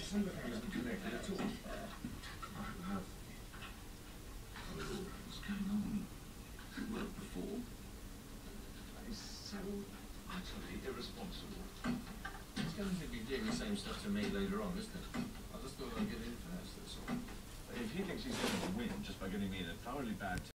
Something isn't connected at all. What's going on? It worked before. That is so utterly irresponsible. It's going to be doing the same stuff to me later on, isn't it? I just thought I'd get in first, that's all. If he thinks he's going to win just by getting me in a thoroughly bad